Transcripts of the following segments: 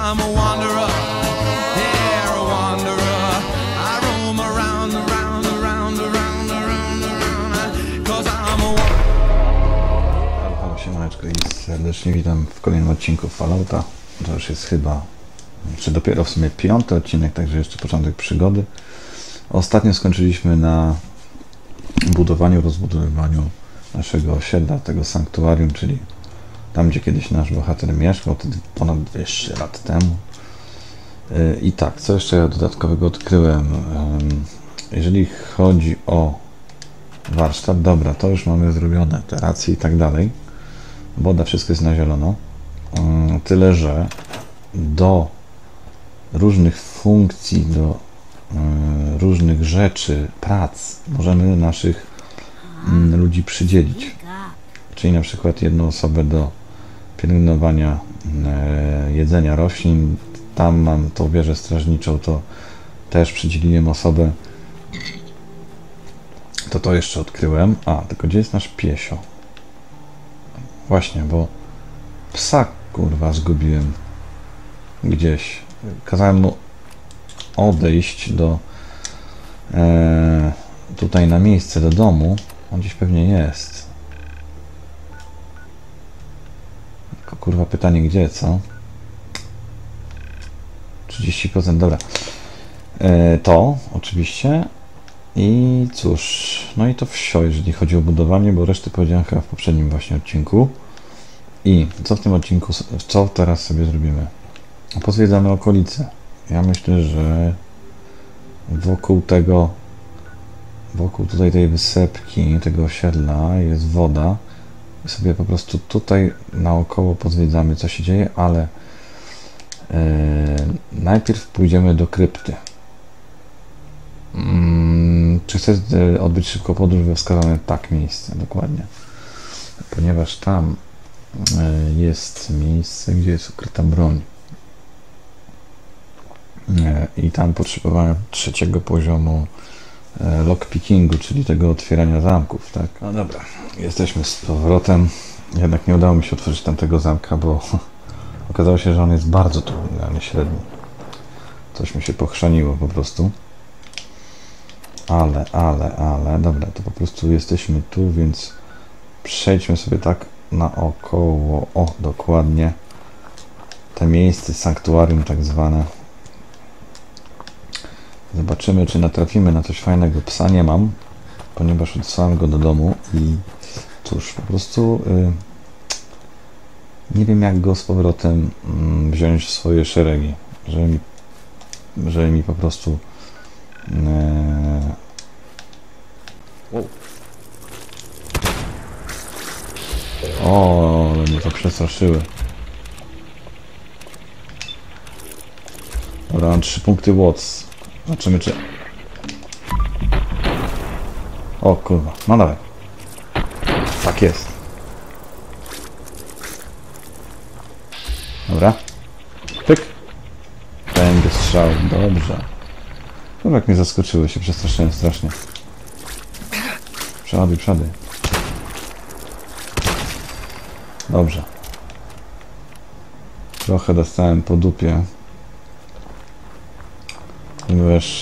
I'm a wanderer, yeah, a wanderer. I roam around, around, around, around, around, around, 'cause I'm a wanderer. Halo, siemaneczko i serdecznie witam w kolejnym odcinku Fallouta. To już jest chyba, czy dopiero w sumie 5. odcinek, także jeszcze początek przygody. Ostatnio skończyliśmy na budowaniu, rozbudowywaniu naszego osiedla, tego sanktuarium, czyli tam, gdzie kiedyś nasz bohater mieszkał, wtedy ponad 200 lat temu. I tak, co jeszcze dodatkowego odkryłem? Jeżeli chodzi o warsztat, dobra, to już mamy zrobione, te racje i tak dalej. Woda, wszystko jest na zielono. Tyle, że do różnych funkcji, do różnych rzeczy, prac możemy naszych ludzi przydzielić. Czyli na przykład jedną osobę do pielęgnowania jedzenia roślin. Tam mam tą wieżę strażniczą, to też przydzieliłem osobę. To jeszcze odkryłem. A, tylko gdzie jest nasz piesio? Właśnie, bo psa, kurwa, zgubiłem gdzieś. Kazałem mu odejść do tutaj na miejsce, do domu. On gdzieś pewnie jest. Tylko, kurwa, pytanie gdzie, co? 30%, dobra. To oczywiście. I cóż, no i to wsio, jeżeli chodzi o budowanie, bo resztę powiedziałem chyba w poprzednim właśnie odcinku. I co w tym odcinku, co teraz sobie zrobimy? Pozwiedzamy okolice. Ja myślę, że wokół tutaj tej wysepki, tego osiedla jest woda. I sobie po prostu tutaj naokoło pozwiedzamy, co się dzieje, ale najpierw pójdziemy do krypty. Czy chcesz odbyć szybko podróż we wskazane tak miejsce, dokładnie. Ponieważ tam jest miejsce, gdzie jest ukryta broń. I tam potrzebowałem 3. poziomu lockpickingu, czyli tego otwierania zamków, tak? No dobra, jesteśmy z powrotem. Jednak nie udało mi się otworzyć tamtego zamka, bo okazało się, że on jest bardzo trudny, a nie średni. Coś mi się pochrzaniło po prostu. Ale, dobra, to po prostu jesteśmy tu, więc przejdźmy sobie tak naokoło, o, dokładnie, te miejsce, sanktuarium tak zwane. Zobaczymy, czy natrafimy na coś fajnego. Psa nie mam, ponieważ odsłałem go do domu i cóż, po prostu nie wiem, jak go z powrotem wziąć w swoje szeregi, żeby mi po prostu o, ale mnie to przestraszyły. Dobra, mam 3 punkty Watts. Zobaczymy, czy... O kurwa, no dawaj. Tak jest. Dobra. Pyk. Będzie strzał, dobrze. Dobra, jak mnie zaskoczyły, się przestraszyłem strasznie. Przeładuj. Dobrze. Trochę dostałem po dupie. Ponieważ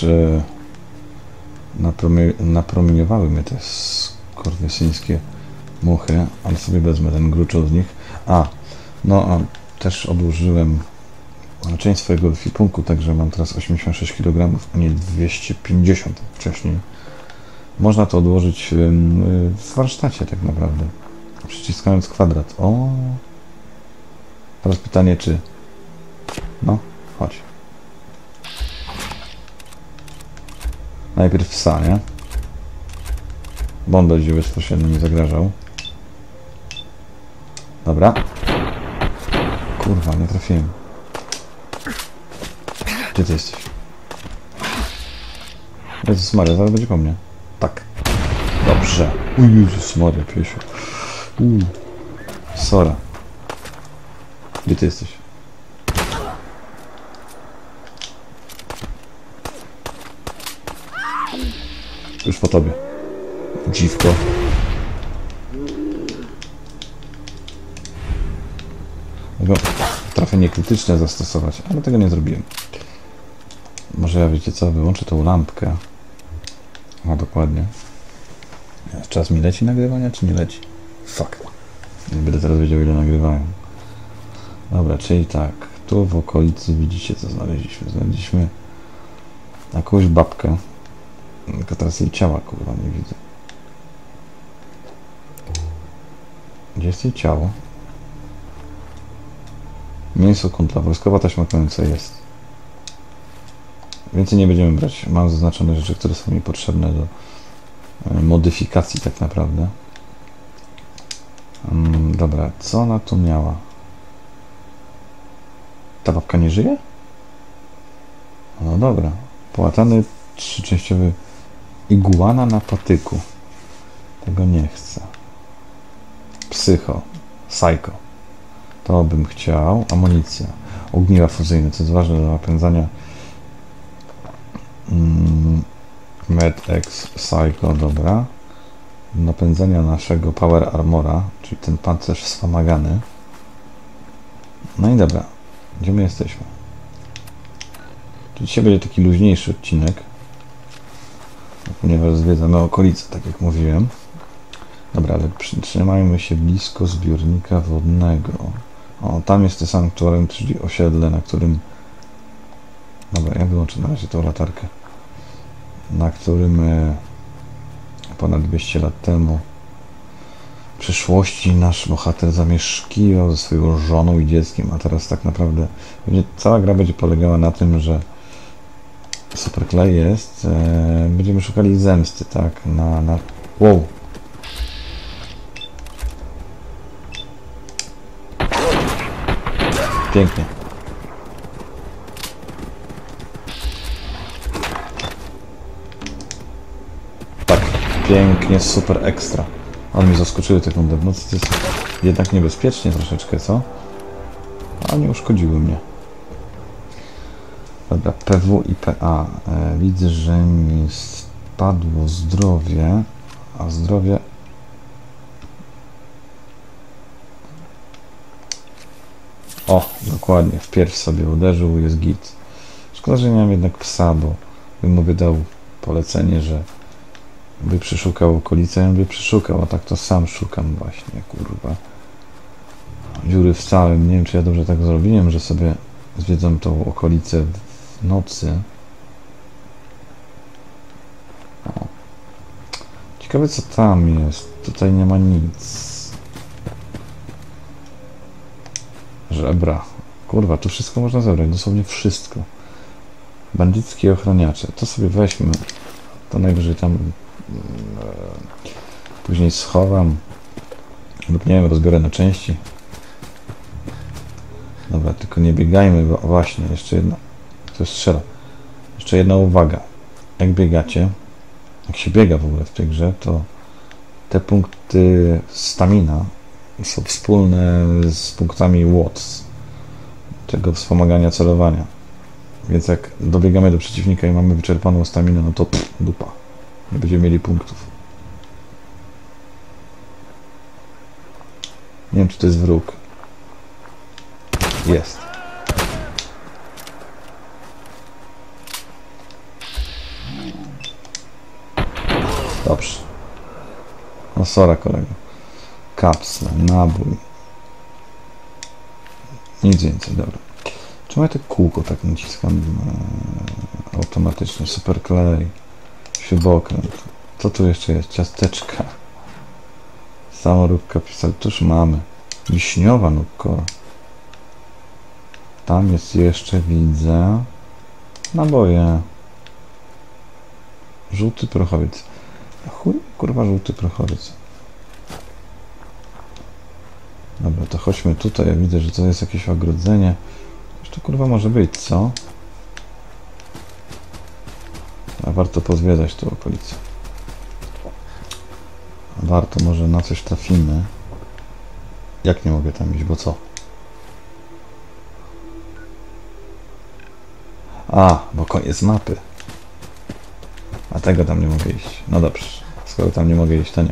napromieniowały mnie te skorwiesyńskie muchy, ale sobie wezmę ten gruczoł z nich. A też odłożyłem część swojego ekwipunku, także mam teraz 86 kg, a nie 250 wcześniej. Można to odłożyć w warsztacie tak naprawdę, przyciskając kwadrat. O! Teraz pytanie, czy... No, chodź. Najpierw psa, nie? Bo on będzie bezpośrednio mi zagrażał. Dobra. Kurwa, nie trafiłem. Gdzie ty jesteś? Jezus Maria, zaraz będzie po mnie. Tak. Dobrze. Jezus Maria, piesiu. Sora. Gdzie ty jesteś? Już po tobie. Dziwko. trochę niekrytyczne zastosować, ale tego nie zrobiłem. Może ja, wiecie co, wyłączę tą lampkę. O, dokładnie. Czas mi leci nagrywania, czy nie leci? Fuck. Nie będę teraz wiedział, ile nagrywają. Dobra, czyli tak. Tu w okolicy widzicie, co znaleźliśmy. Znaleźliśmy jakąś babkę. Tylko teraz jej ciała, kurwa, nie widzę. Gdzie jest jej ciało? Mięso kuntla, wojskowa taśma klejąca jest. Więcej nie będziemy brać. Mam zaznaczone rzeczy, które są mi potrzebne do modyfikacji tak naprawdę. Dobra, co ona tu miała? Ta babka nie żyje? No dobra. Połatany trzyczęściowy iguana na patyku. Tego nie chcę. Psycho. To bym chciał. Amunicja. Ogniwa fuzyjne, co jest ważne do napędzania. MedX Psycho, dobra. Napędzania naszego Power Armora, czyli ten pancerz wspomagany. No i dobra. Gdzie my jesteśmy? Dzisiaj będzie taki luźniejszy odcinek, ponieważ zwiedzamy okolice, tak jak mówiłem. Dobra, ale przytrzymajmy się blisko zbiornika wodnego. O, tam jest to sanktuarium, czyli osiedle, na którym... Dobra, ja wyłączę na razie tą latarkę. Na którym ponad 200 lat temu w przeszłości nasz bohater zamieszkiwał ze swoją żoną i dzieckiem, a teraz tak naprawdę cała gra będzie polegała na tym, że Superklej jest, będziemy szukali zemsty, tak, na... Wow! Pięknie. Tak, pięknie, super ekstra. On mi zaskoczyły te kundy. No to jest jednak niebezpiecznie troszeczkę, co? Ale nie uszkodziły mnie. Dobra, PW i PA. Widzę, że mi spadło zdrowie, a zdrowie... O, dokładnie, w pierś sobie uderzył, jest git. Szkoda, że nie mam jednak psa, bo bym mu wydał polecenie, że by przeszukał okolice, ja by przeszukał, a tak to sam szukam właśnie, kurwa. Dziury w całym, nie wiem, czy ja dobrze tak zrobiłem, że sobie zwiedzam tą okolicę w nocy. O. Ciekawe, co tam jest. Tutaj nie ma nic. Żebra. Kurwa, tu wszystko można zebrać, dosłownie wszystko. Bandyckie ochraniacze. To sobie weźmy. To najwyżej tam później schowam. Lub nie wiem, rozbiorę na części. Dobra, tylko nie biegajmy, bo właśnie, jeszcze jedna. Ktoś strzela. Jeszcze jedna uwaga. Jak biegacie, jak się biega w ogóle w tej grze, to te punkty stamina są wspólne z punktami WOTS, tego wspomagania celowania. Więc jak dobiegamy do przeciwnika i mamy wyczerpaną staminę, no to dupa. Nie będziemy mieli punktów. Nie wiem, czy to jest wróg. Jest. Dobrze. No sora, kolego. Kapsle, nabój. Nic więcej, dobra. Czemu ja te kółko tak naciskam automatycznie? Superklej. Śrubokręt. Co tu jeszcze jest? Ciasteczka. Samoróbka pisal. Tuż mamy. Wiśniowa nukora. Tam jest jeszcze, widzę. Naboje. Żółty prochowiec. Chuj, kurwa, żółty prochowiec. Dobra, to chodźmy tutaj. Ja widzę, że to jest jakieś ogrodzenie. Coś to kurwa może być, co? A warto pozwiedzać tę okolicę. Warto, może na coś trafimy. Jak nie mogę tam iść, bo co? A, bo koniec mapy. A tego tam nie mogę iść. No dobrze, skoro tam nie mogę iść, to nie.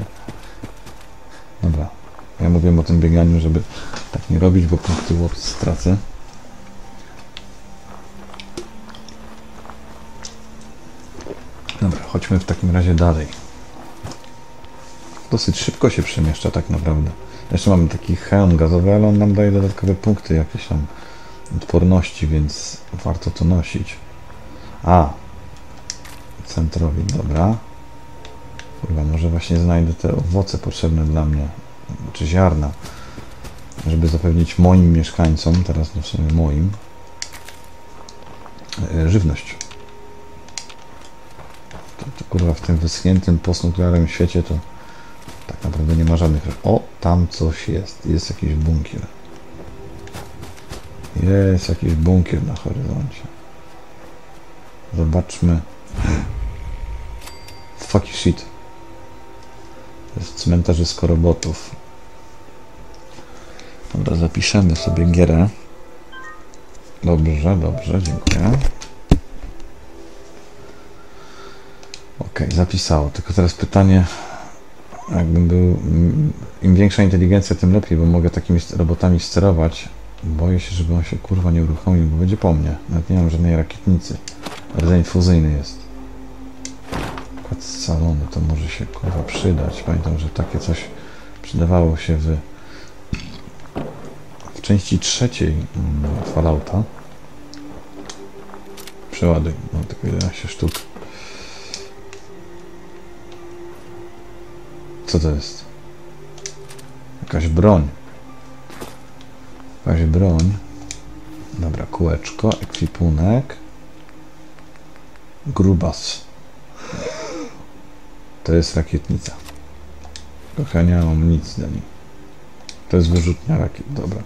Dobra. Ja mówiłem o tym bieganiu, żeby tak nie robić, bo punkty łop stracę. chodźmy w takim razie dalej. Dosyć szybko się przemieszcza tak naprawdę. Jeszcze mamy taki hełm gazowy, ale on nam daje dodatkowe punkty jakieś tam odporności, więc warto to nosić. A, centrowi, dobra. Chyba może właśnie znajdę te owoce potrzebne dla mnie, czy ziarna, żeby zapewnić moim mieszkańcom, teraz no w sumie moim, żywność. To kurwa w tym wyschniętym postnuklearnym świecie to tak naprawdę nie ma żadnych... O, tam coś jest. Jest jakiś bunkier. Jest jakiś bunkier na horyzoncie. Zobaczmy. Fuck shit. To jest cmentarzysko robotów. Dobra, zapiszemy sobie gierę. Dobrze, dobrze, dziękuję. Ok, zapisało. Tylko teraz pytanie, jakbym był... Im większa inteligencja, tym lepiej, bo mogę takimi robotami sterować. Boję się, żeby on się kurwa nie uruchomił, bo będzie po mnie. Nawet nie mam żadnej rakietnicy. Rdzeń fuzyjny jest. Układ scalony, to może się kurwa przydać. Pamiętam, że takie coś przydawało się w części trzeciej Fallouta. Przeładuj, mam tylko 11 sztuk. Co to jest? Jakaś broń. Jakaś broń. Dobra, kółeczko, ekwipunek. Grubas. To jest rakietnica. Trochę nie mam nic na niej. To jest wyrzutnia rakiet, dobra.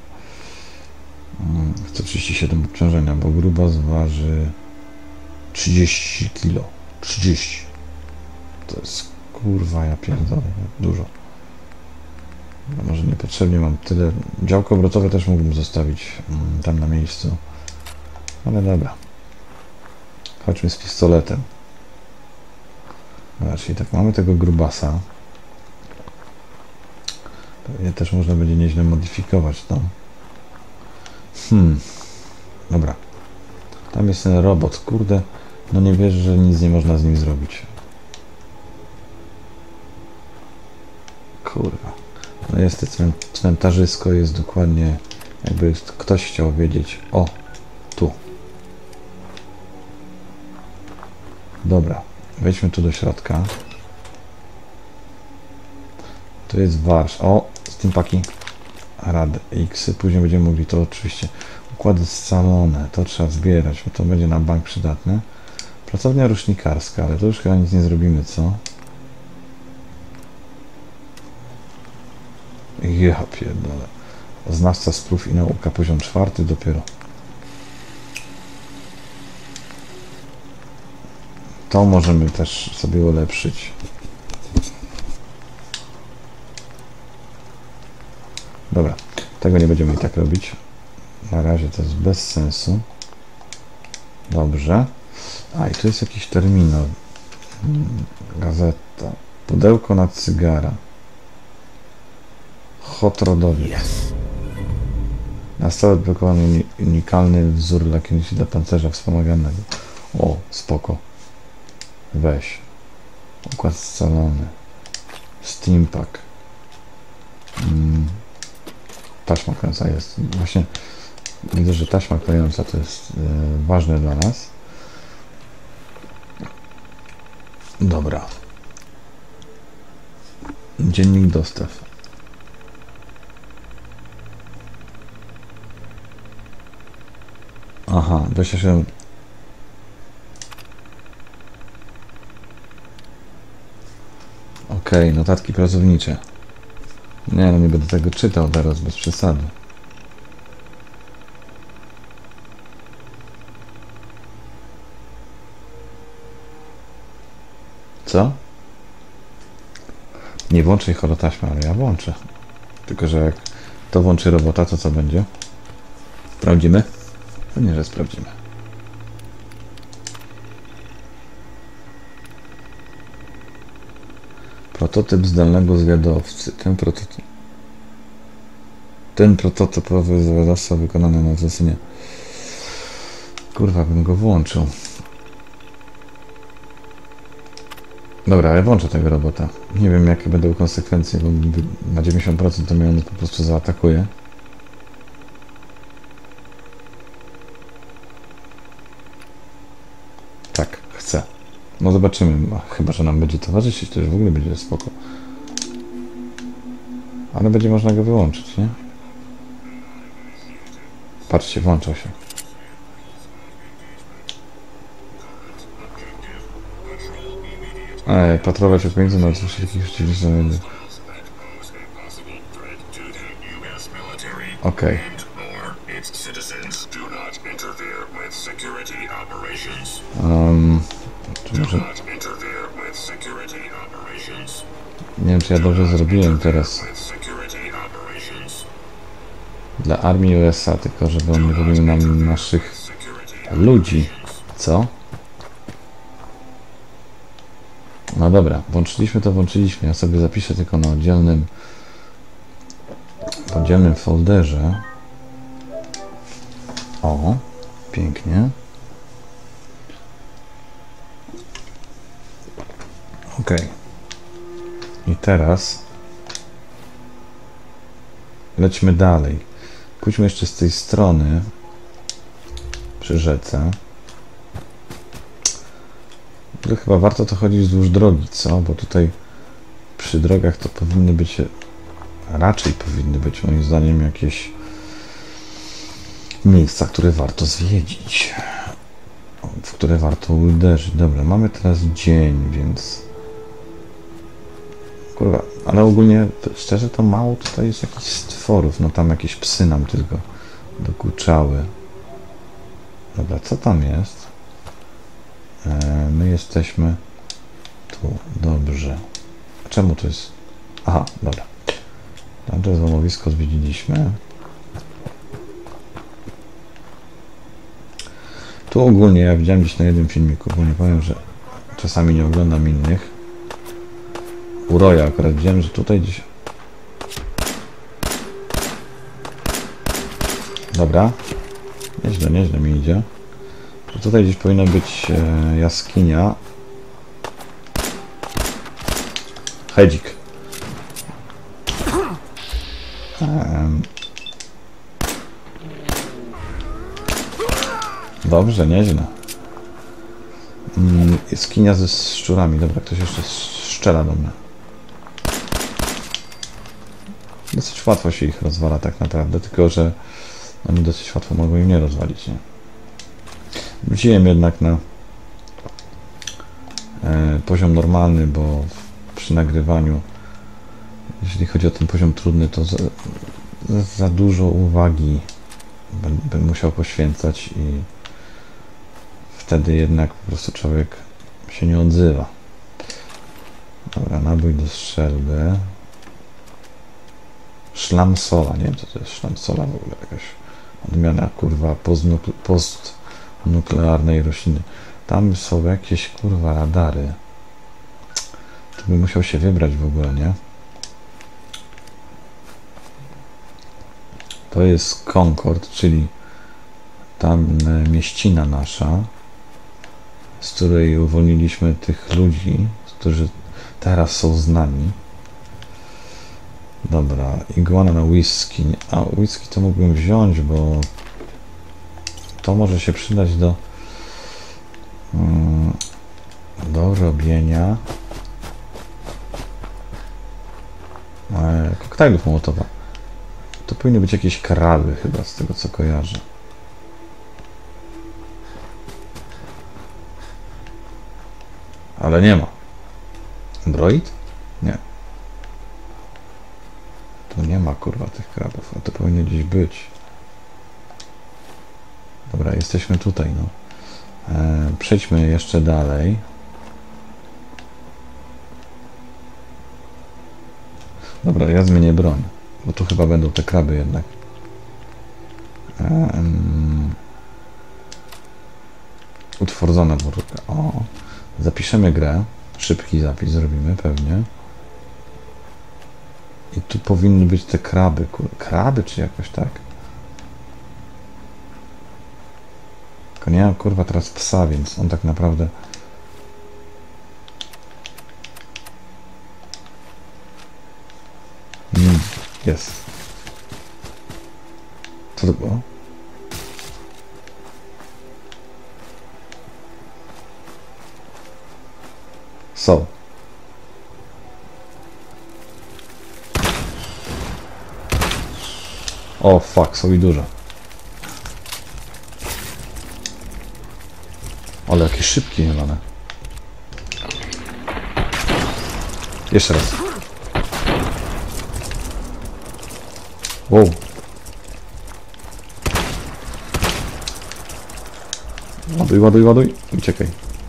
137 obciążenia, bo grubas waży 30 kg. 30. To jest kurwa, ja pierdolę, dużo. No może niepotrzebnie mam tyle. Działko obrotowe też mógłbym zostawić tam na miejscu. Ale dobra. Chodźmy z pistoletem. Dobra, czyli tak, mamy tego grubasa. Pewnie też można będzie nieźle modyfikować to. Dobra. Tam jest ten robot, kurde. No nie wierzę, że nic nie można z nim zrobić. Kurwa. No jest to cmentarzysko, jest dokładnie jakby ktoś chciał wiedzieć. O, tu. Dobra, wejdźmy tu do środka. Tu jest warsz. O, steampaki. Rad X. Później będziemy mogli to oczywiście. Układy scalone. To trzeba zbierać, bo to będzie na bank przydatne. Pracownia rusznikarska, ale to już chyba nic nie zrobimy, co? Ja pierdolę. Znawca sprów i nauka, poziom 4 dopiero. To możemy też sobie ulepszyć. Dobra, tego nie będziemy i tak robić. Na razie to jest bez sensu. Dobrze. A i tu jest jakiś terminal. Gazeta. Pudełko na cygara. Hot rodowiec. Yes. Na stałe odblokowany unikalny wzór lakierniczy dla pancerza wspomaganego. O, spoko. Weź. Układ scalony. Steampack. Taśma klejąca jest. Właśnie widzę, że taśma klejąca to jest ważne dla nas. Dobra. Dziennik dostaw. Aha, 27. Okej, notatki pracownicze. Nie, no nie będę tego czytał teraz, bez przesady. Co? Nie włączę holotaśmy, ale ja włączę. Tylko, że jak to włączy robota, to co będzie? Sprawdzimy? Pewnie, że sprawdzimy. Prototyp zdalnego zwiadowcy. Ten prototypowy zwiadowca wykonany na zlecenie. Kurwa, bym go włączył. Dobra, ja włączę tego robota. Nie wiem jakie będą konsekwencje, bo na 90% to mnie on po prostu zaatakuje. Tak, chcę. No zobaczymy. Chyba, że nam będzie towarzyszyć, to już w ogóle będzie spoko. Ale będzie można go wyłączyć, nie? Patrzcie, włączał się. Ej, patrować okolice na wszelkich rzeczywistych będzie. Okej. Czy może... Nie wiem, czy ja dobrze zrobiłem teraz dla armii USA, tylko żeby on nie robił nam naszych ludzi. Co? No dobra, włączyliśmy to, włączyliśmy. Ja sobie zapiszę tylko na oddzielnym folderze. O, pięknie. Ok. I teraz lećmy dalej. Pójdźmy jeszcze z tej strony przy rzece. To chyba warto to chodzić wzdłuż drogi, co? Bo tutaj przy drogach to powinny być, raczej powinny być moim zdaniem jakieś miejsca, które warto zwiedzić, w które warto uderzyć. Dobra, mamy teraz dzień, więc kurwa, ale ogólnie szczerze to mało tutaj jest jakichś stworów, no tam jakieś psy nam tylko dokuczały. Dobra, co tam jest? My jesteśmy tu, dobrze. Czemu to jest? Aha, dobra. Tamte złomowisko zwiedziliśmy. Tu ogólnie ja widziałem gdzieś na jednym filmiku, bo nie powiem, że czasami nie oglądam innych. U Roya akurat widziałem, że tutaj gdzieś... Dobra. Nieźle mi idzie. Tutaj gdzieś powinna być jaskinia. Hedzik. Dobrze, nieźle. Jaskinia ze szczurami. Dobra, ktoś jeszcze strzela do mnie. Dosyć łatwo się ich rozwala tak naprawdę, tylko że oni dosyć łatwo mogą im nie rozwalić, nie? Wróciłem jednak na poziom normalny, bo przy nagrywaniu, jeśli chodzi o ten poziom trudny, to za dużo uwagi bym musiał poświęcać i wtedy jednak po prostu człowiek się nie odzywa. Dobra, nabój do strzelby. Szlamsola, nie wiem co to jest szlamsola w ogóle, jakaś odmiana kurwa postnuklearnej rośliny. Tam są jakieś kurwa radary. To bym musiał się wybrać w ogóle, nie? To jest Concord, czyli tam mieścina nasza, z której uwolniliśmy tych ludzi, którzy teraz są z nami. Dobra, iguana na whisky. A whisky to mógłbym wziąć, bo to może się przydać do robienia koktajlów Mołotowa. To powinny być jakieś kraby chyba, z tego co kojarzę. Ale nie ma. Android? Nie. Tu nie ma kurwa tych krabów, a to powinno gdzieś być. Dobra, jesteśmy tutaj, no. Przejdźmy jeszcze dalej. Dobra, ja zmienię broń, bo tu chyba będą te kraby jednak. Utworzona dwórka. O, zapiszemy grę. Szybki zapis zrobimy pewnie. I tu powinny być te kraby. Kraby czy jakoś tak? Tylko nie mam kurwa teraz psa, więc on tak naprawdę jest. Co to było? Są. O fuck, są i duże. Ale jakie szybkie jelone. Jeszcze raz. Wow. Ładuj, ładuj, ładuj. Uciekaj.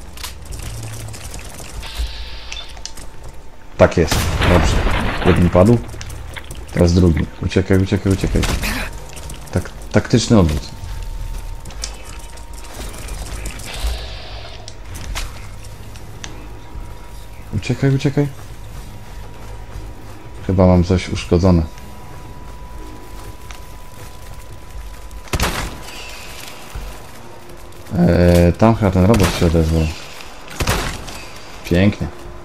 Tak jest. Dobrze. Jeden padł. Teraz drugi. Uciekaj, uciekaj, uciekaj. Tak, taktyczny odwrót. Uciekaj, uciekaj. Chyba mam coś uszkodzone. Tam chyba ten robot się odezwał. Pięknie.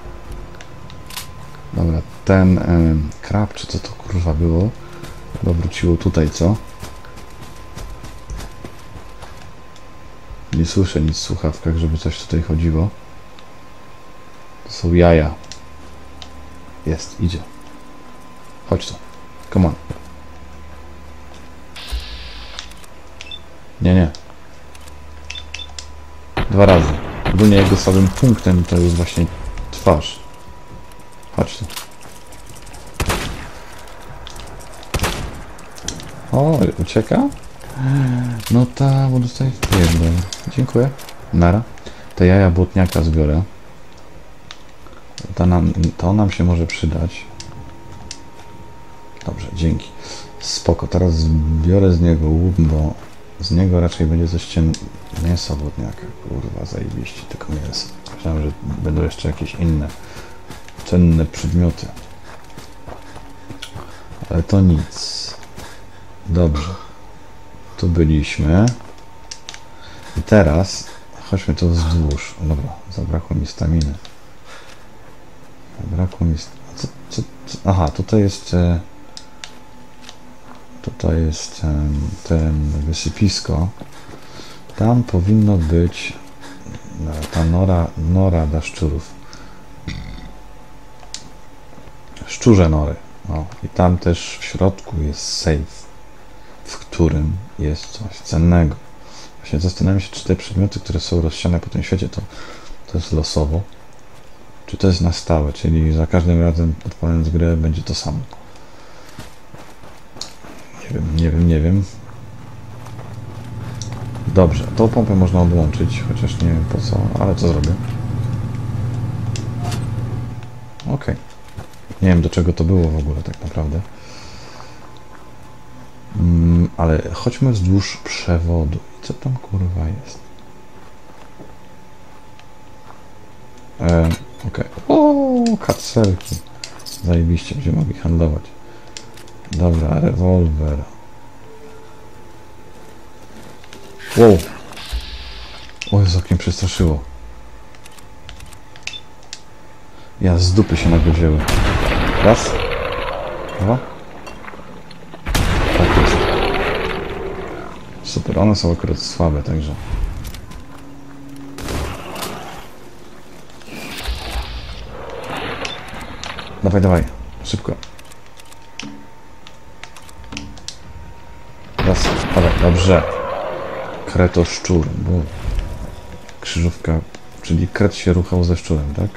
Dobra, ten krab, czy co to kurwa było? Chyba wróciło tutaj, co? Nie słyszę nic w słuchawkach, żeby coś tutaj chodziło. To są jaja. Jest, idzie. Chodź tu. Come on. Nie, nie. 2 razy. Ogólnie jego słabym punktem to jest właśnie twarz. Chodź tu. O, ucieka? No ta, bo dostaje pierdol. Dziękuję. Nara. Te jaja błotniaka zbiorę. To nam się może przydać. Dobrze, dzięki. Spoko, teraz zbiorę z niego łuk, bo z niego raczej będzie coś mięsa błotniaka. Kurwa, zajebiście, tylko mięso. Myślałem, że będą jeszcze jakieś inne cenne przedmioty. Ale to nic. Dobrze. Tu byliśmy. I teraz chodźmy tu wzdłuż. Dobra, zabrakło mi staminy. Zabrakło mi... Co? Aha, tutaj jest... Tutaj jest ten wysypisko. Tam powinno być ta nora dla szczurów. Szczurze nory. O, i tam też w środku jest safe, w którym jest coś cennego. Właśnie zastanawiam się, czy te przedmioty, które są rozsiane po tym świecie, to jest losowo, czy to jest na stałe, czyli za każdym razem odpalając grę będzie to samo. Nie wiem. Dobrze, tą pompę można odłączyć, chociaż nie wiem po co, ale co zrobię? Okej. Nie wiem, do czego to było w ogóle tak naprawdę. Ale chodźmy wzdłuż przewodu. I co tam kurwa jest? Okej. O, kartcelki. Zajebiście, będziemy mogli handlować. Dobra, rewolwer. Wow. O Jezu, jak mnie przestraszyło. Ja z dupy się nagle wzięły. Raz. Dwa. Tak jest. Super, one są akurat słabe, także... Dawaj, dawaj. Szybko. Raz. Dawaj, dobrze. Kretoszczur, bo... Krzyżówka... Czyli kret się ruchał ze szczurem, tak?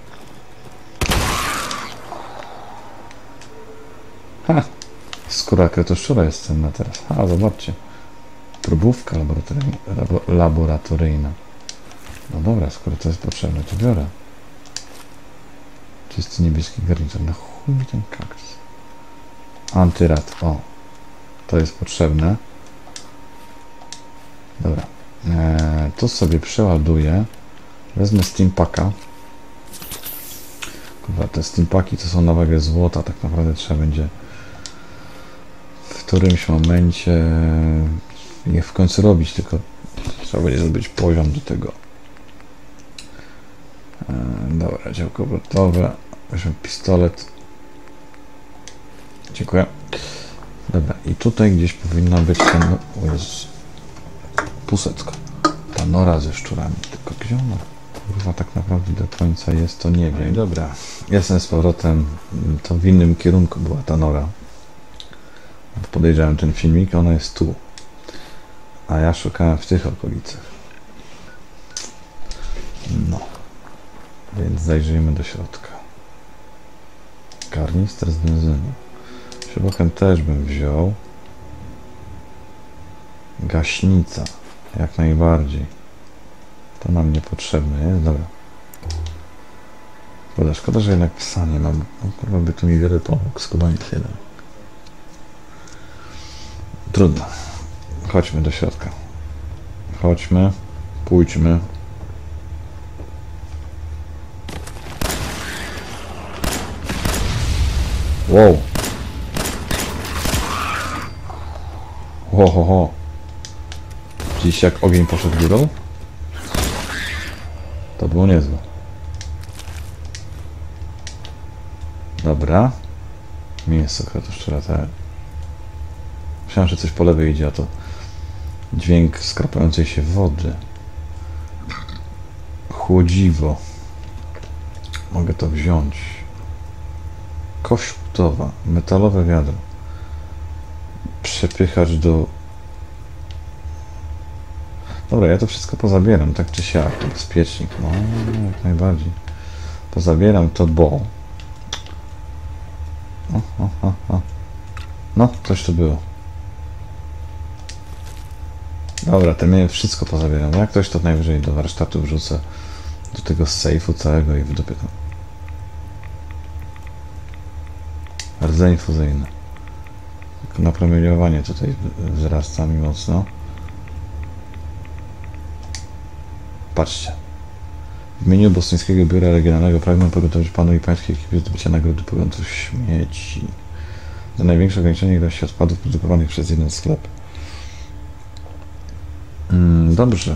Ha! Skóra kretoszczura jest cenna teraz. Ha, zobaczcie. Próbówka laboratoryjna. No dobra, skoro to jest potrzebne, to biorę. Czysty niebieski garnitur. Na chuj mi ten kaktus. Antyrad. O. To jest potrzebne. Dobra. To sobie przeładuję. Wezmę steampaka. Kurwa, te steampaki to są na wagę złota. Tak naprawdę trzeba będzie w którymś momencie je w końcu robić, tylko trzeba będzie zrobić poziom do tego. Dobra, działko obrotowe. Weźmy pistolet. Dziękuję. Dobra, i tutaj gdzieś powinna być ten... O Jezus. Pusecko. Ta nora ze szczurami. Tylko gdzie ona? Kurwa, tak naprawdę do końca jest, to nie wiem. Dobra, jestem z powrotem. To w innym kierunku była ta nora. Podejrzewam ten filmik, ona jest tu. A ja szukałem w tych okolicach. No. Więc zajrzyjmy do środka. Karnister z benzyną. Śrubokręt też bym wziął. Gaśnica. Jak najbardziej. To nam niepotrzebne jest. Dobra. Szkoda, że jednak psa nie mam. No, kurwa, by tu mi wiele pomógł. Skubanie tyle. Trudno. Chodźmy do środka. Chodźmy. Pójdźmy. Wow. Ho. Dziś jak ogień poszedł górą? To było niezłe. Dobra. Mięso kratoszczura, tak. Myślałem, że coś po lewej idzie, a to dźwięk skrapającej się wody. Chłodziwo. Mogę to wziąć. Kość budowa. Metalowe wiadro. Przepychacz do... Dobra, ja to wszystko pozabieram, tak czy siak. To bezpiecznik. No, jak najbardziej. Pozabieram to, bo... No, coś tu było. Dobra, ten wszystko pozabieram. Jak ktoś to najwyżej do warsztatu wrzucę. Do tego sejfu całego i wydopię tam. Rdzeń fuzyjny. Napromieniowanie tutaj wzrasta mi mocno. Patrzcie. W imieniu Bostońskiego Biura Regionalnego pragnę pogotować panu i pańskiej ekipie zdobycia nagrody poglądu śmieci. Za największe ograniczenie ilości odpadów produkowanych przez jeden sklep. Dobrze.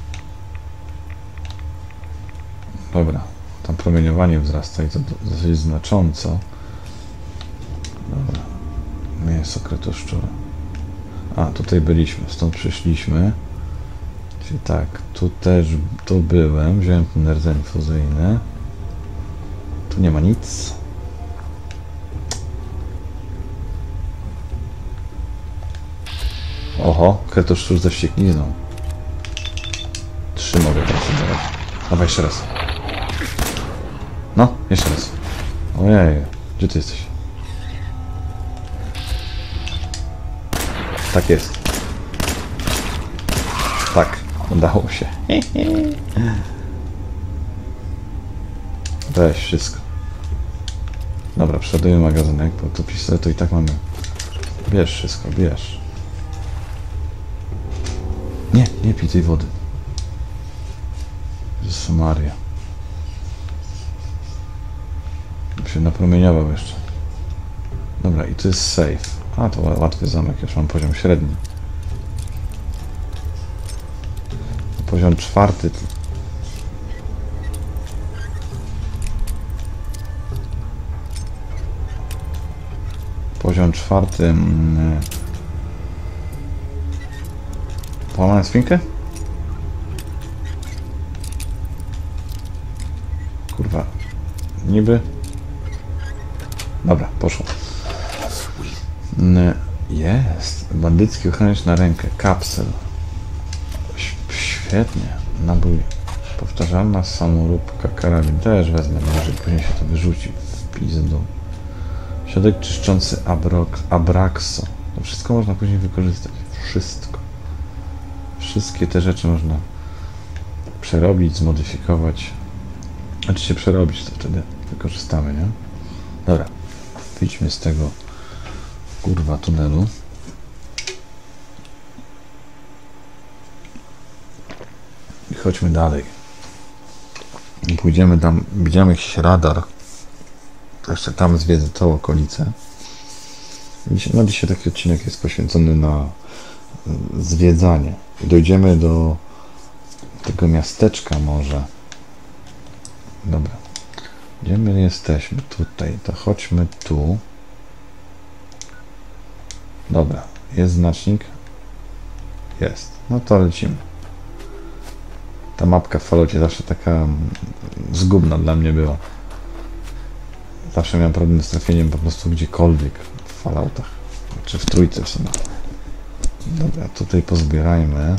Dobra. Tam promieniowanie wzrasta i to dosyć znacząco. Dobra. Mięso kratoszczura. A, tutaj byliśmy. Stąd przyszliśmy. Czyli tak, tu byłem. Wziąłem ten rdzeń fuzyjny. Tu nie ma nic. Oho, kretoszczur ze wścieklizną. 3 mogę teraz zabrać. Dawaj jeszcze raz. No, jeszcze raz. Ojej, gdzie ty jesteś? Tak jest. Tak, udało się. Weź wszystko. Dobra, przeładujemy magazynek, bo tu pistoletu i tak mamy. Bierz wszystko, bierz. Nie pij tej wody. Jezus Maria. Się napromieniował jeszcze. Dobra, i tu jest safe. A, to łatwy zamek, już mam poziom średni. Poziom 4. Poziom 4. Połamałem spinkę? Kurwa. Niby. Dobra, poszło. Jest. Bandycki ochroniarz na rękę. Kapsel. Świetnie. Nabój. Powtarzalna samoróbka. Karabin. Też wezmę. Może później się to wyrzuci w pizdu. Środek czyszczący Abraxo. To wszystko można później wykorzystać. Wszystko. Wszystkie te rzeczy można przerobić, zmodyfikować. Znaczy się przerobić, to wtedy wykorzystamy, nie? Dobra. Wyjdźmy z tego kurwa tunelu. I chodźmy dalej. I pójdziemy tam, widziałem jakiś radar. To jeszcze tam zwiedzę tą okolicę. Dzisiaj taki odcinek jest poświęcony na zwiedzanie. I dojdziemy do tego miasteczka może. Dobra. Gdzie my jesteśmy? Tutaj. To chodźmy tu. Dobra, jest znacznik. Jest. No to lecimy. Ta mapka w Falloutie zawsze taka zgubna dla mnie była. Zawsze miałem problem z trafieniem po prostu gdziekolwiek w Falloutach. Czy w trójce w sumie. Dobra, tutaj pozbierajmy.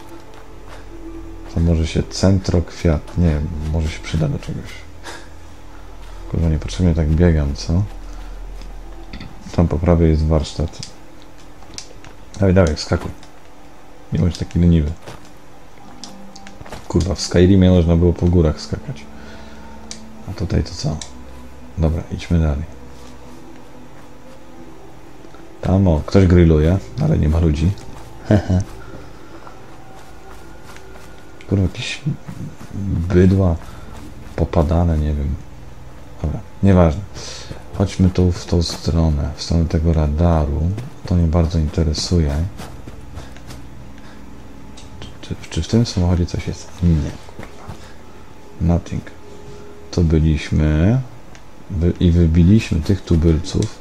To może się centrokwiat. Nie, może się przyda do czegoś. Kurwa, niepotrzebnie tak biegam, co? Tam po prawej jest warsztat. Dawaj, wskakuj. Nie bądź taki leniwy. Kurwa, w Skyrimie można było po górach skakać. A tutaj to co? Dobra, idźmy dalej. Tam o, ktoś grilluje, ale nie ma ludzi. Hehe. Kurwa, jakieś bydła popadane, nie wiem. Dobra, nieważne. Chodźmy tu w tą stronę, w stronę tego radaru. To mnie bardzo interesuje. Czy w tym samochodzie coś jest? Nie, kurwa. Nothing. To byliśmy i wybiliśmy tych tubylców.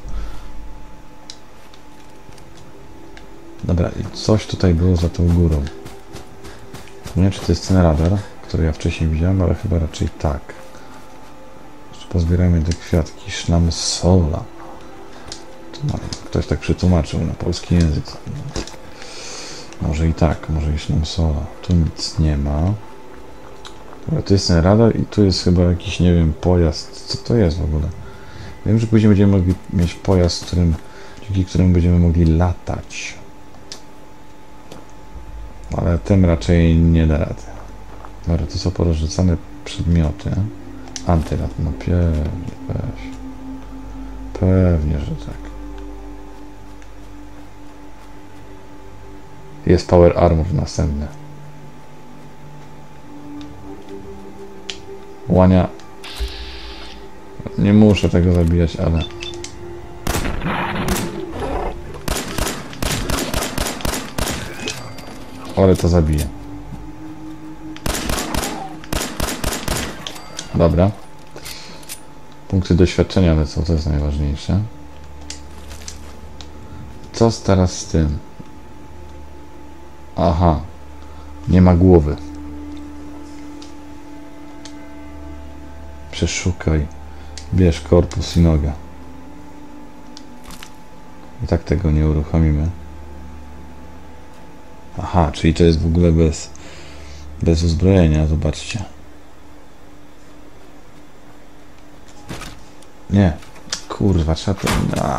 Dobra, i coś tutaj było za tą górą. Nie wiem, czy to jest ten radar, który ja wcześniej widziałem, ale chyba raczej tak. Jeszcze pozbierajmy te kwiatki. Sznam sola. Ktoś tak przetłumaczył na polski język. Może i tak, może i sznam sola. Tu nic nie ma. Dobra, tu jest ten radar i tu jest chyba jakiś, nie wiem, pojazd. Co to jest w ogóle? Wiem, że później będziemy mogli mieć pojazd, dzięki któremu będziemy mogli latać. Ale tym raczej nie da rady. Dobra, to są porozrzucane przedmioty. Antyrat, no pewnie, że tak. Jest power armor następny. Łania. Nie muszę tego zabijać, ale... Ale to zabije. Dobra. Punkty doświadczenia lecą, to jest najważniejsze. Co teraz z tym? Aha. Nie ma głowy. Przeszukaj. Bierz korpus i nogę. I tak tego nie uruchomimy. Aha, czyli to jest w ogóle bez uzbrojenia, zobaczcie. Nie. Kurwa, trzeba to...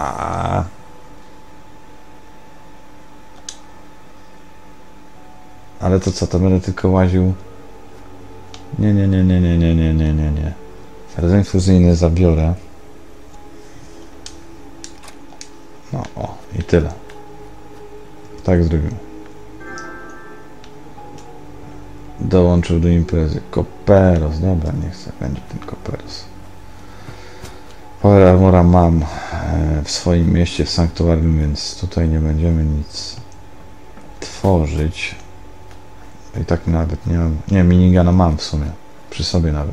Ale to co, to będę tylko łaził? Nie. Rdzeń fuzyjny zabiorę. No, o, i tyle. Tak zrobimy. Dołączył do imprezy. Koperos, dobra, nie chcę, będzie ten Koperos. Power Armora mam w swoim mieście, w sanktuarium, więc tutaj nie będziemy nic tworzyć. I tak nawet nie mam... Nie, minigana mam w sumie. Przy sobie nawet.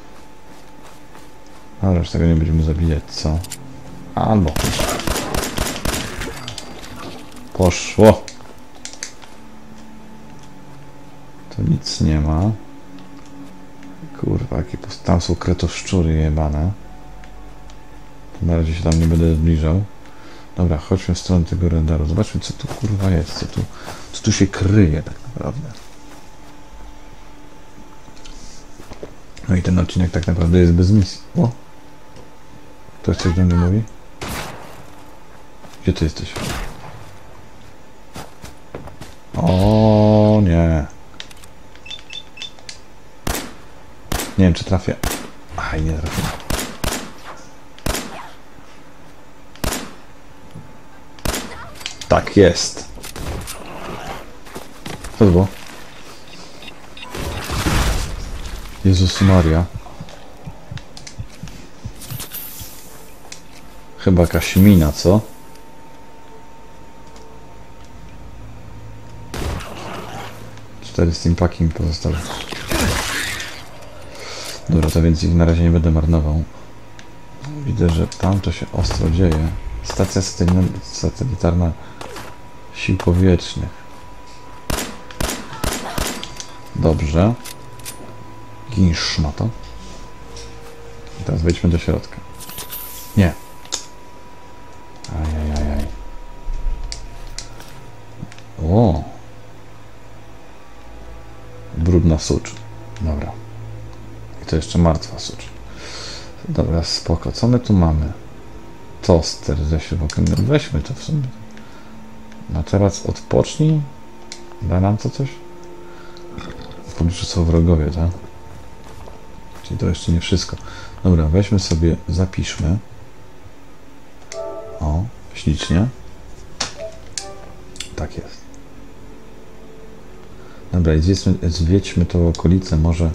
Ale już tego nie będziemy zabijać, co? Albo... Poszło! Tu nic nie ma. Kurwa, jakie tam są kretoszczury jebane. Na razie się tam nie będę zbliżał. Dobra, chodźmy w stronę tego radaru. Zobaczmy, co tu kurwa jest, co tu się kryje tak naprawdę. No i ten odcinek tak naprawdę jest bez misji. O! Ktoś coś do mnie mówi? Gdzie ty jesteś? O nie. Nie wiem, czy trafię. Aj, nie trafię. Tak jest. Co to było? Jezus Maria. Chyba jakaś mina, co? Cztery steampaki mi pozostały. Dobra, to więc ich na razie nie będę marnował. Widzę, że tam to się ostro dzieje. Stacja satelitarna Sił powietrznych. Dobrze. Gin szmato. I teraz wejdźmy do środka. Nie. Ajajajaj. O. Brudna sucz. Dobra. I to jeszcze martwa sucz. Dobra, spoko. Co my tu mamy? Toster ze śrubokrętem. No weźmy to w sumie. A teraz odpocznij. Da nam to coś? W pobliżu są wrogowie, tak? Czyli to jeszcze nie wszystko. Dobra, weźmy sobie, zapiszmy. O, ślicznie. Tak jest. Dobra, i zwiedźmy tą okolicę, może...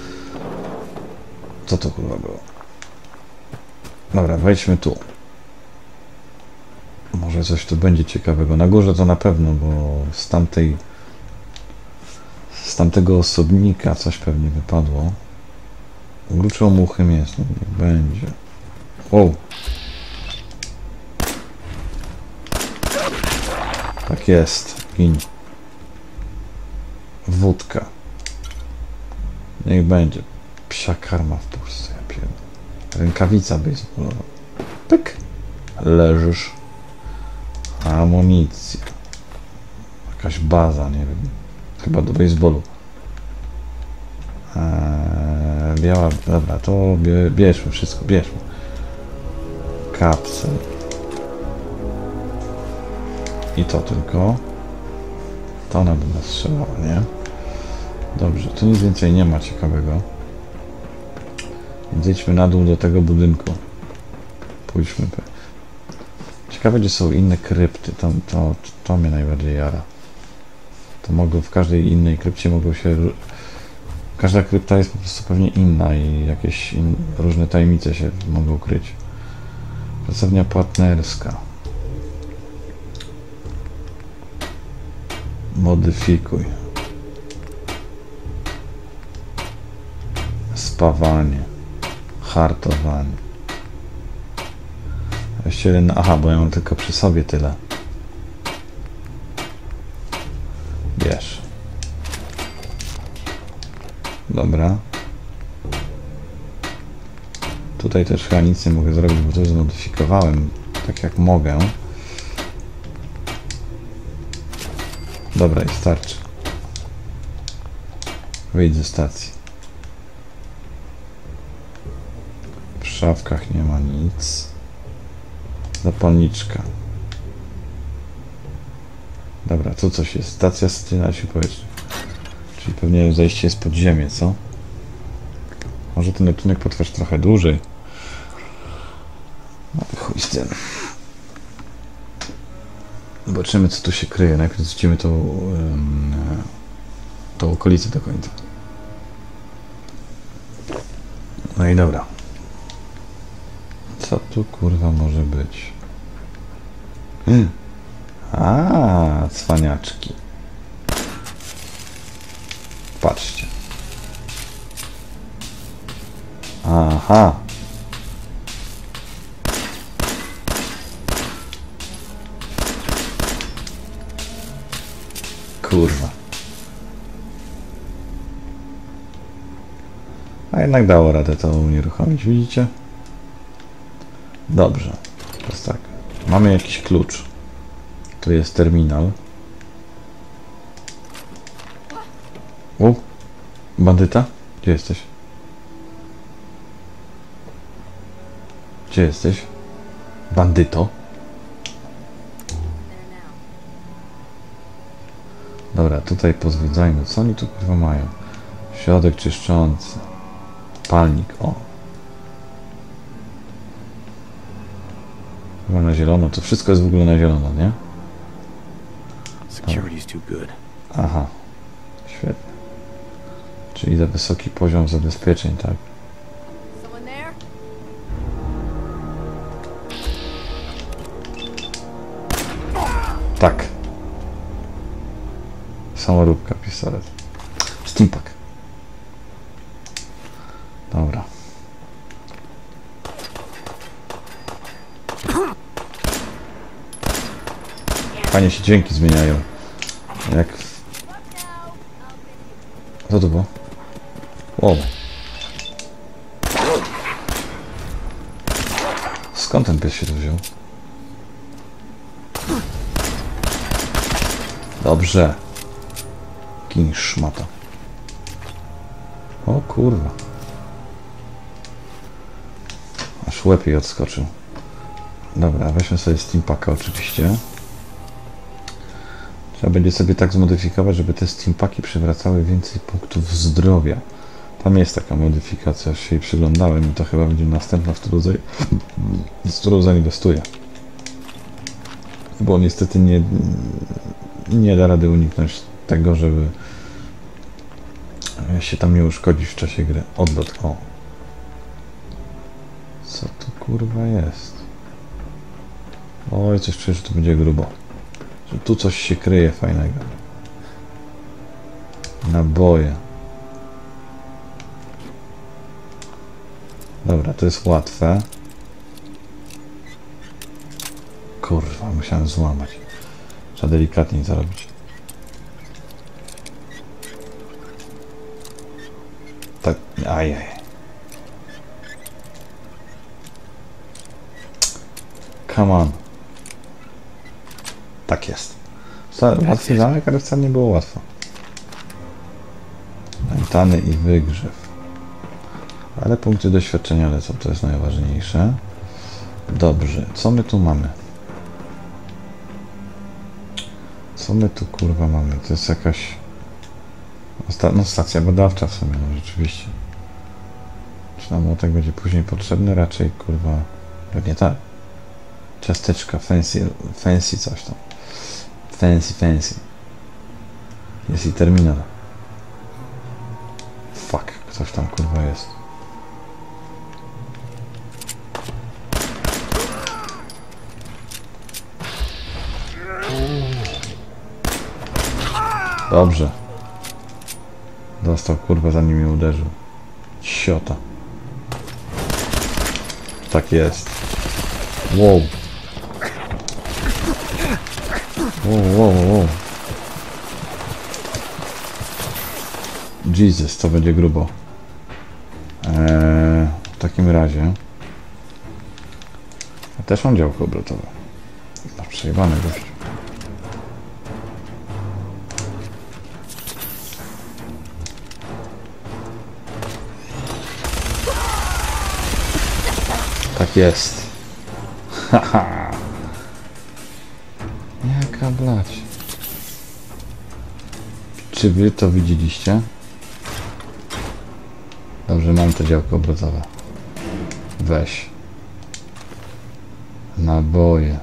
Co to kurwa było? Dobra, wejdźmy tu. Może coś tu będzie ciekawego. Na górze to na pewno, bo z tamtego osobnika coś pewnie wypadło. Gruczą muchym jest, no niech będzie. O! Tak jest. Gin. Wódka. Niech będzie. Psia karma w puszce, ja pierdolę. Rękawica baseballowa. Pyk. Leżysz. Amunicja. Jakaś baza, nie wiem. Chyba do baseballu. Biała, dobra, to bierzmy wszystko, bierzmy. Kapsel. I to tylko. To ona do nas strzelała, nie? Dobrze, tu nic więcej nie ma ciekawego. Więc idźmy na dół do tego budynku. Pójdźmy. Ciekawe, gdzie są inne krypty. To mnie najbardziej jara. To mogą w każdej innej krypcie mogą się... Każda krypta jest po prostu pewnie inna i jakieś różne tajemnice się mogą kryć. Pracownia partnerska. Modyfikuj. Spawanie. Hartowanie. Właściwie, aha, bo ja mam tylko przy sobie tyle. Bierz. Dobra. Tutaj też chyba nic nie mogę zrobić, bo to zmodyfikowałem tak jak mogę. Dobra, i starczy. Wyjdź ze stacji. W szafkach nie ma nic. Zapalniczka. Dobra, tu coś jest. Stacja systemu sił powietrznych. Czyli pewnie zejście jest pod ziemię, co? Może ten odcinek potrwać trochę dłużej. No chuj z tym. Zobaczymy, co tu się kryje. Najpierw zwiedzimy tą okolicę do końca. No i dobra. Co tu kurwa może być? A, cwaniaczki. Patrzcie. Aha. Kurwa. A jednak dało radę to unieruchomić, widzicie? Dobrze. Teraz tak. Mamy jakiś klucz. Tu jest terminal. O! Bandyta? Gdzie jesteś? Gdzie jesteś? Bandyto? Dobra, tutaj pozwiedzajmy. Co oni tu kurwa mają? Środek czyszczący. Palnik, o. Chyba na zielono. To wszystko jest w ogóle na zielono, nie? Aha. Świetnie. Czyli za wysoki poziom zabezpieczeń, tak? Tak. Samoróbka, pistolet. Steampack. Dobra. Fajnie się dźwięki zmieniają. Jak... Co to było? Wow. Skąd ten pies się tu wziął? Dobrze. Gin szmata. O kurwa. Aż łeb jej odskoczył. Dobra, weźmy sobie Steampaka oczywiście. Trzeba będzie sobie tak zmodyfikować, żeby te Steampaki przywracały więcej punktów zdrowia. Tam jest taka modyfikacja, się jej przyglądałem i to chyba będzie następna, w którą zainwestuję. Bo niestety nie da rady uniknąć tego, żeby się tam nie uszkodzić w czasie gry. Odlot, o. Co to kurwa jest? Oj, coś czuję, że tu będzie grubo. Że tu coś się kryje fajnego. Naboje. Dobra, to jest łatwe. Kurwa, musiałem złamać. Trzeba delikatniej zarobić. Tak, ajaj. Come on. Tak jest. Łatwy zamek, ale wcale nie było łatwo. Pętany i wygrzew. Ale punkty doświadczenia lecą, to jest najważniejsze. Dobrze, co my tu mamy? Co my tu kurwa mamy? To jest jakaś... No, stacja badawcza w sumie, no rzeczywiście. Czy nam młotek będzie później potrzebny? Raczej kurwa... Pewnie tak. Ciasteczka, fancy coś tam. Fancy. Jest i terminal. Fuck, ktoś tam kurwa jest. Dobrze. Dostał kurwa, zanim mnie uderzył. Ciota. Tak jest. Wow. Wow. Jesus, to będzie grubo. W takim razie... Ja też mam działko obrotowe. No, przejebany gość. Tak jest. Haha. Jaka blać. Czy wy to widzieliście? Dobrze, mam to działko obrotowe. Weź. Naboje.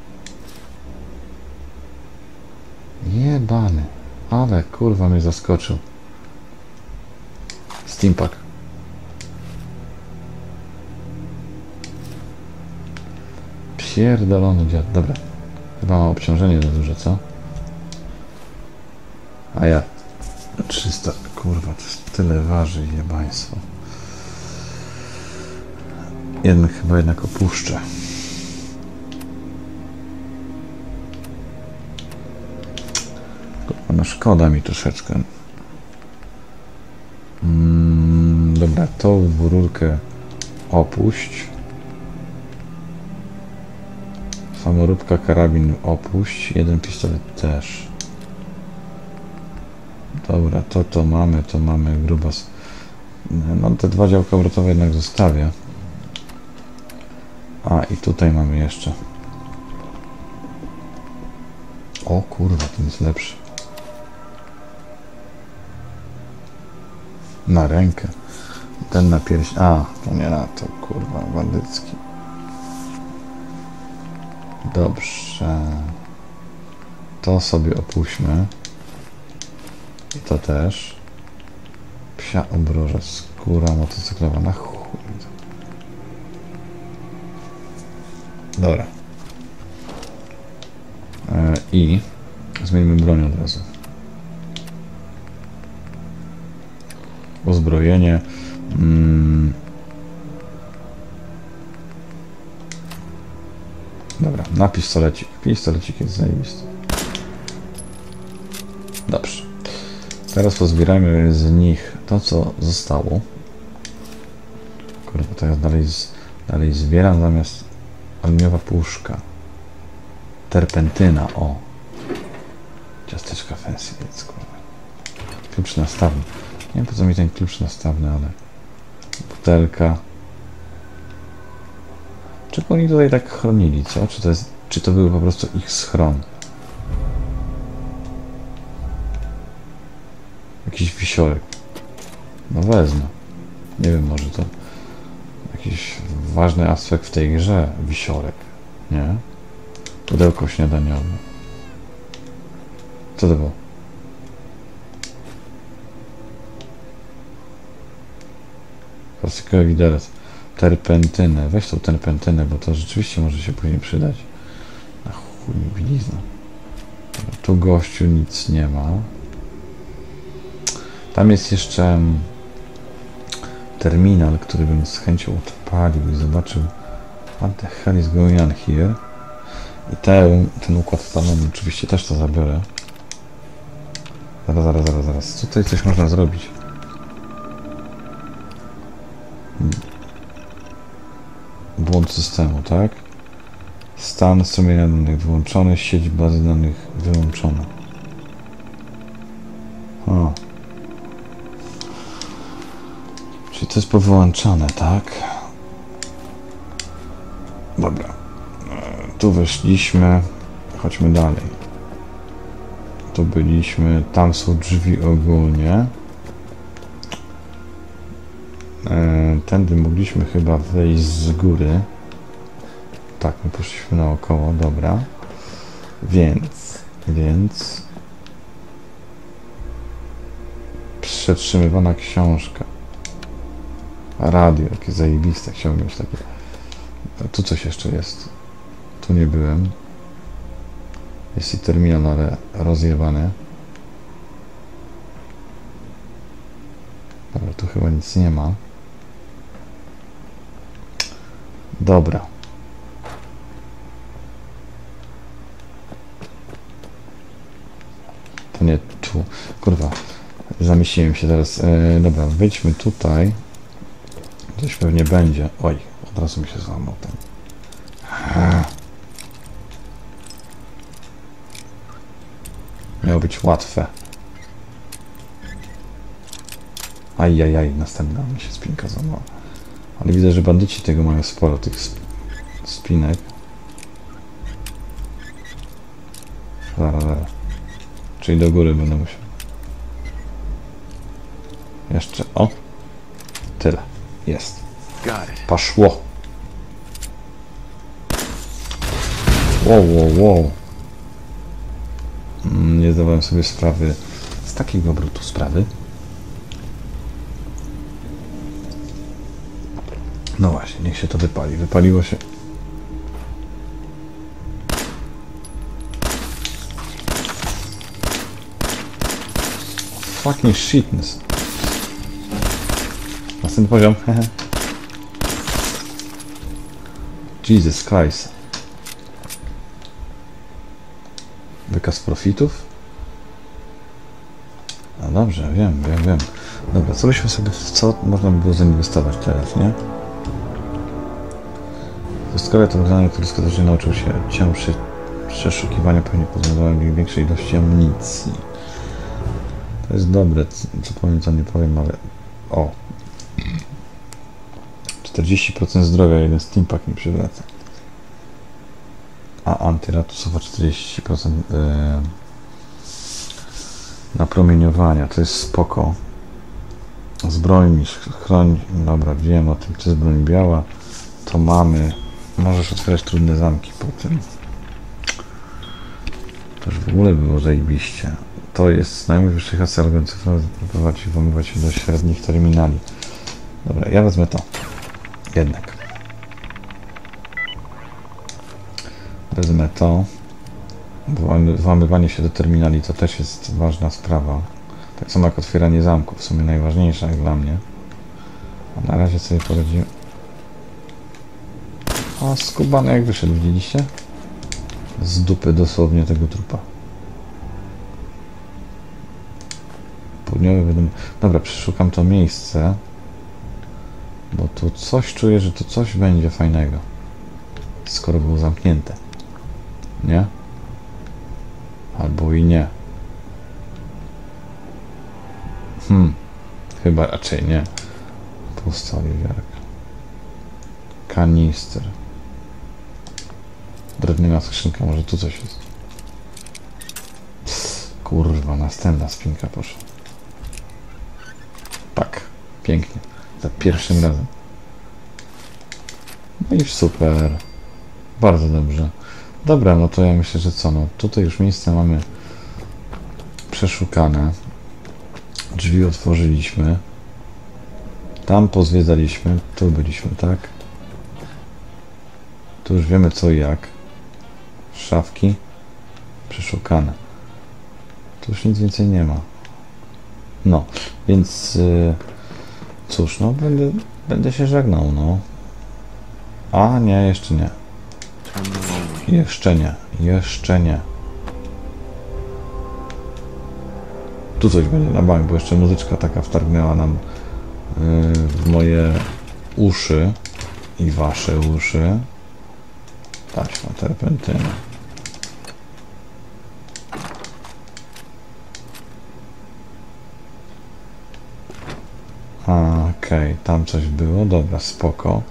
Jebany. Ale kurwa mnie zaskoczył. Steampack. Pierdolony dziad. Dobra. Chyba mam obciążenie za duże, co? A ja 300. Kurwa, to jest tyle waży, jebaństwo. Chyba jednak opuszczę. Kurwa, no szkoda mi troszeczkę. Dobra, tą rurkę opuść. Samoróbka, karabin opuść. Jeden pistolet też. Dobra, to mamy grubas. No te dwa działka obrotowe jednak zostawię. A i tutaj mamy jeszcze. O kurwa, ten jest lepszy. Na rękę. Ten na pierś. A, to nie na to, kurwa, bandycki. Dobrze. To sobie opuśćmy. I to też. Psia obroża, skóra motocyklowa, na chuj. Dobra. I zmienimy broń od razu. Uzbrojenie. Dobra, na pistolecik. Pistolecik jest zajebisty. Dobrze. Teraz pozbierajmy z nich to, co zostało. Kurwa, teraz dalej zbieram zamiast aluminiowa puszka. Terpentyna, o. Ciasteczka fancy, więc kurwa. Klucz nastawny. Nie wiem po co mi ten klucz nastawny, ale... Butelka. Czego oni tutaj tak chronili, co? Czy to był po prostu ich schron? Jakiś wisiorek. No wezmę. Nie wiem, może to jakiś ważny aspekt w tej grze. Wisiorek. Nie? Pudełko śniadaniowe. Co to było? Plastikowy widelec. Terpentynę. Weź tą terpentynę, bo to rzeczywiście może się później przydać. Na chuj mi bilizna. Tu gościu nic nie ma. Tam jest jeszcze terminal, który bym z chęcią odpalił i zobaczył what the hell is going on here. I ten układ wpalony oczywiście też to zabiorę. Zaraz. Tutaj coś można zrobić. Błąd systemu, tak? Stan strumienia danych wyłączony, sieć bazy danych wyłączona. O. Czyli to jest powyłączane, tak? Dobra. Tu weszliśmy. Chodźmy dalej. Tu byliśmy. Tam są drzwi ogólnie. Tędy mogliśmy chyba wejść z góry. Tak, my poszliśmy naokoło, dobra. Więc przetrzymywana książka. Radio, jakie zajebiste, chciałbym mieć takie. Tu coś jeszcze jest. Tu nie byłem. Jest i terminal, ale rozjebany. Dobra, tu chyba nic nie ma. Dobra. To nie tu. Kurwa. Zamyśliłem się teraz. Dobra, wejdźmy tutaj. Coś pewnie będzie. Oj, od razu mi się złamał ten. Miało być łatwe. Ajajaj, następna mi się spinka złamała. Ale widzę, że bandyci tego mają sporo, tych spinek. Zaraz. Czyli do góry będę musiał. Jeszcze, o. Tyle. Jest. Poszło. Wow. Nie zdawałem sobie sprawy z takiego obrotu sprawy. No właśnie, niech się to wypali. Wypaliło się. Fucking shitness. Następny poziom. Jesus Christ. Wykaz profitów. No dobrze, wiem. Dobra, co byśmy sobie, co można by było zainwestować teraz, nie? Wojskowe to wyznanie, które skutecznie nauczył się cięższe przeszukiwania, pewnie pozwalają większej ilości amunicji. To jest dobre, co powiem, co nie powiem, ale... O! 40% zdrowia, jeden steampack mi przywraca. A antyratusowa 40% napromieniowania, to jest spoko. Zbroj, chroń, dobra, wiem o tym, to jest broń biała, to mamy. Możesz otwierać trudne zamki po tym. To już w ogóle było zajebiście. To jest znajomość wyższych astrologów cyfrowych, próbować i włamywać się do średnich terminali. Dobra, ja wezmę to. Jednak. Wezmę to. Włamywanie się do terminali to też jest ważna sprawa. Tak samo jak otwieranie zamków, w sumie najważniejsza jak dla mnie. A na razie sobie poradzimy. O, skubany jak wyszedł, widzieliście? Z dupy dosłownie tego trupa. Południowy wiadomo. Dobra, przeszukam to miejsce. Bo tu coś czuję, że tu coś będzie fajnego. Skoro było zamknięte. Nie? Albo i nie. Chyba raczej nie. Pusta oliwiarka. Kanister. Drewniana skrzynka, może tu coś jest. Kurwa, następna spinka poszła. Tak, pięknie. Za pierwszym razem. No i super. Bardzo dobrze. Dobra, no to ja myślę, że co? No tutaj już miejsce mamy przeszukane. Drzwi otworzyliśmy. Tam pozwiedzaliśmy. Tu byliśmy, tak? Tu już wiemy co i jak. Szafki przeszukane. Tu już nic więcej nie ma. No, więc cóż, no będę się żegnał, no. A nie, jeszcze nie. Jeszcze nie, jeszcze nie. Tu coś będzie na bank, bo jeszcze muzyczka taka wtargnęła nam w moje uszy i wasze uszy. Taśma terpentyna. Okej, tam coś było, dobra, spoko.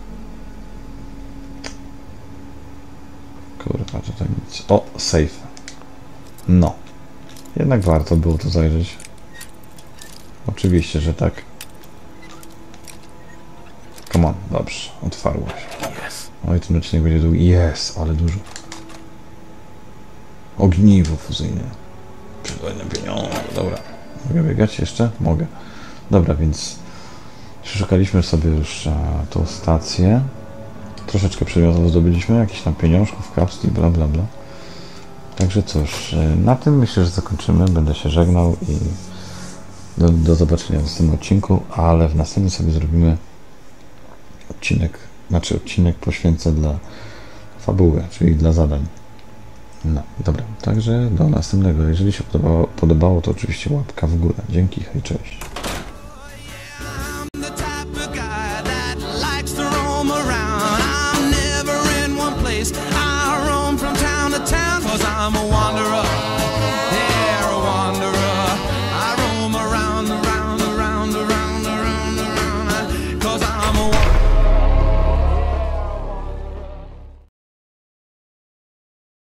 Kurwa, tutaj nic. O, safe. No. Jednak warto było tu zajrzeć. Oczywiście, że tak. Come on, dobrze, otwarło się. Oj, ten odcinek będzie długi. Jest, ale dużo. Ogniwo fuzyjne. Przydajne pieniądze, dobra. Mogę biegać jeszcze? Mogę. Dobra, więc przeszukaliśmy sobie już tą stację. Troszeczkę przedmiotów zdobyliśmy, jakiś tam pieniążków, kapsli, bla bla bla. Także cóż, na tym myślę, że zakończymy. Będę się żegnał i do zobaczenia w następnym odcinku, ale w następnym sobie zrobimy odcinek poświęcę dla fabuły, czyli dla zadań. No, dobra, także do następnego. Jeżeli się podobało, to oczywiście łapka w górę. Dzięki, hej, cześć.